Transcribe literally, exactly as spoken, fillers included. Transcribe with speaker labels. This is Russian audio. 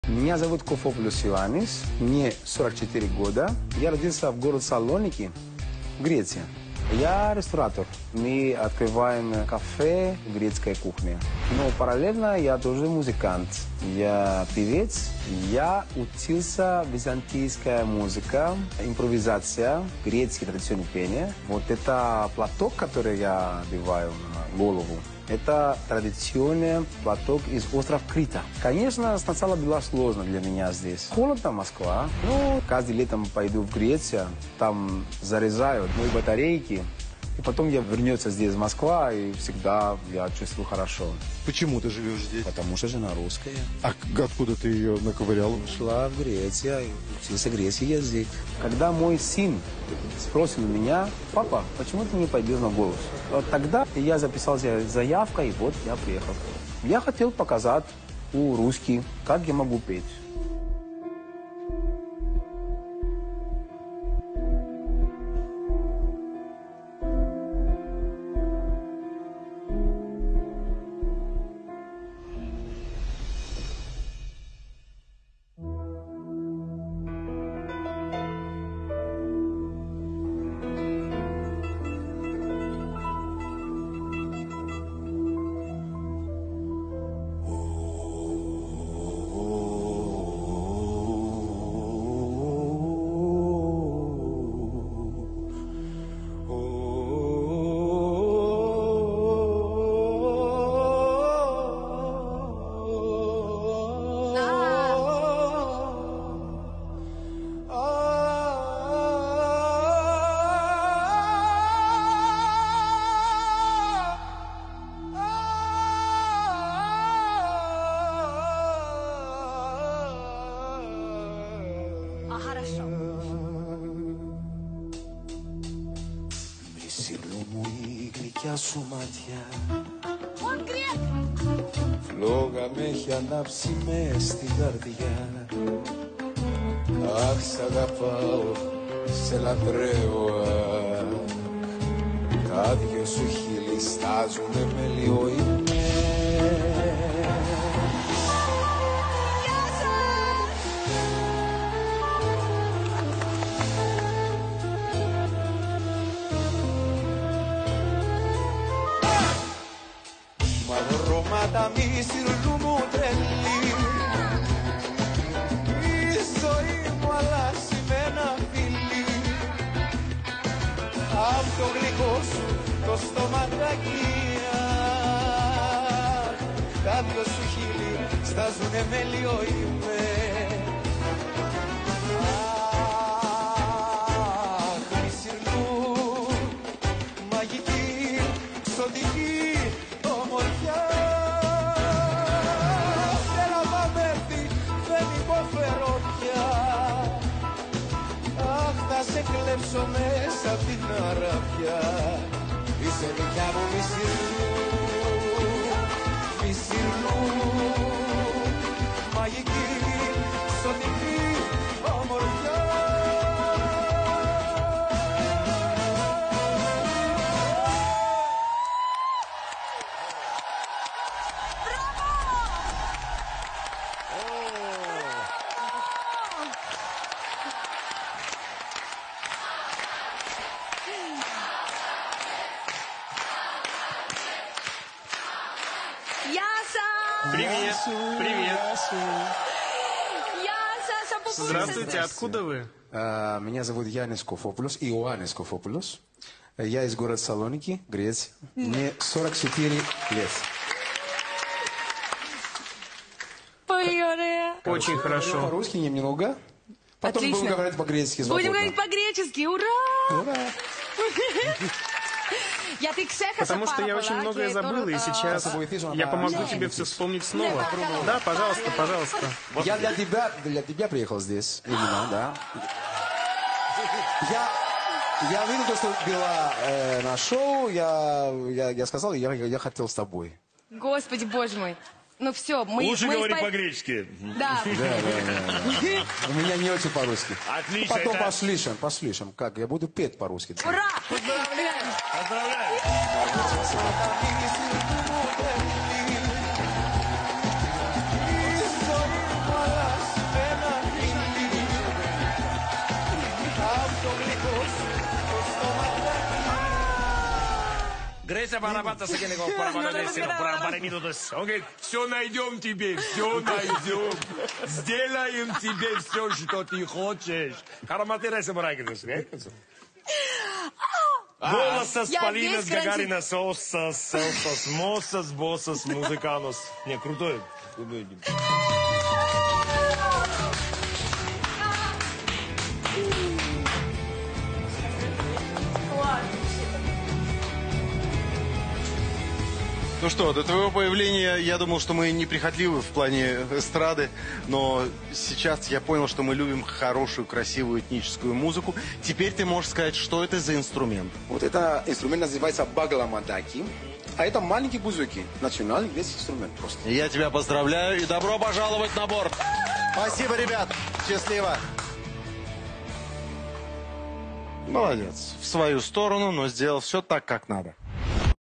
Speaker 1: Меня зовут Кофополос Иоаннис, мне сорок четыре года. Я родился в городе Салоники, Греция. Я ресторатор. Мы открываем кафе грецкой кухни. Но параллельно я тоже музыкант. Я певец. Я учился византийская музыка, импровизация, грецкое традиционное пение. Вот это платок, который я одеваю на голову. Это традиционный платок из острова Крита. Конечно, сначала было сложно для меня здесь. Холодно, Москва. Ну, каждый летом пойду в Грецию, там заряжают мои батарейки. И потом я вернется здесь в Москва, и всегда я чувствую хорошо.
Speaker 2: Почему ты живешь здесь?
Speaker 1: Потому что жена русская.
Speaker 2: А откуда ты ее наковырял?
Speaker 1: Шла в Грецию, учился грецкий язык. Когда мой сын спросил меня: папа, почему ты не пойдешь на голос? Вот тогда я записал заявку, и вот я приехал. Я хотел показать у русских, как я могу петь.
Speaker 3: Хорошо.
Speaker 4: Μισήλου μου η γλυκιά σου ματιά
Speaker 3: Он грек!
Speaker 4: φλόγα με έχει ανάψει μες στην καρδιά. Αχ, σ' αγαπάω, σε λατρεύω, αχ. Τα δυο σου χείλη στάζουνε με λιοϊμέ. Τα μισήλου μου τρελή, η ζωή μου αλλάζει με ένα φιλί. Απ' το γλυκό σου το στοματάκι, τα δυο σου χείλη στάζουνε με λιοϊμέ. Αχ, μισήλου, μαγική, ξωτική ομορφιά. Σε κλέψω μέσα απ' την αραφιά. Είσαι δικιά μου Μισήλου, Μισήλου, μαγική, ξωτική ομορφιά.
Speaker 5: Привет, привет.
Speaker 3: Γεια σας,
Speaker 5: Здравствуйте, откуда вы?
Speaker 1: А, меня зовут Янис Кофополос, Иоаннис Кофополос. Я из города Салоники, Греция. Мне сорок четыре лет.
Speaker 3: Πολύ ωραία.
Speaker 5: Очень хорошо.
Speaker 1: По-русски немного. Потом
Speaker 3: Отлично.
Speaker 1: будем говорить по-гречески.
Speaker 3: Будем говорить по-гречески. Ура!
Speaker 1: Ура!
Speaker 3: Γιατί ξέχασα
Speaker 5: Потому что
Speaker 3: πάρα
Speaker 5: я
Speaker 3: πολλά
Speaker 5: очень многое
Speaker 3: και
Speaker 5: забыл,
Speaker 3: τώρα,
Speaker 5: и
Speaker 3: а,
Speaker 5: сейчас я помогу тебе все вспомнить снова. Да, пожалуйста, пожалуйста.
Speaker 1: Я для тебя, для тебя приехал здесь, именно, да. Я, я видел то, что была э, на шоу, я, я, я сказал, я, я хотел с тобой.
Speaker 3: Господи, боже мой. Ну все, мы...
Speaker 6: Лучше
Speaker 3: мы
Speaker 6: говори
Speaker 3: испо-
Speaker 6: по-гречески.
Speaker 3: Да.
Speaker 1: Да, да, да. У меня не очень по-русски.
Speaker 6: Отлично,
Speaker 1: Потом
Speaker 6: это-
Speaker 1: послушаем, послушаем, как я буду петь по-русски.
Speaker 3: Ура!
Speaker 6: Поздравляю.
Speaker 4: Η ζωή μου αλλάζει
Speaker 6: Он говорит, все найдем тебе, все найдем. Сделаем тебе все, что ты хочешь. Голосос,
Speaker 3: Я
Speaker 6: Полинос,
Speaker 3: весь карантин-
Speaker 6: Гагарина, Сосос, Селсос, Мосос, Босос, Музыканос. Не, крутой. Крутой.
Speaker 2: Ну что, до твоего появления я думал, что мы неприхотливы в плане эстрады, но сейчас я понял, что мы любим хорошую, красивую этническую музыку. Теперь ты можешь сказать, что это за инструмент?
Speaker 1: Вот это инструмент называется багламадаки, а это маленькие бузуки, национальный детский инструмент просто.
Speaker 2: Я тебя поздравляю и добро пожаловать на борт. Спасибо, ребят. Счастливо. Молодец. В свою сторону, но сделал все так, как надо.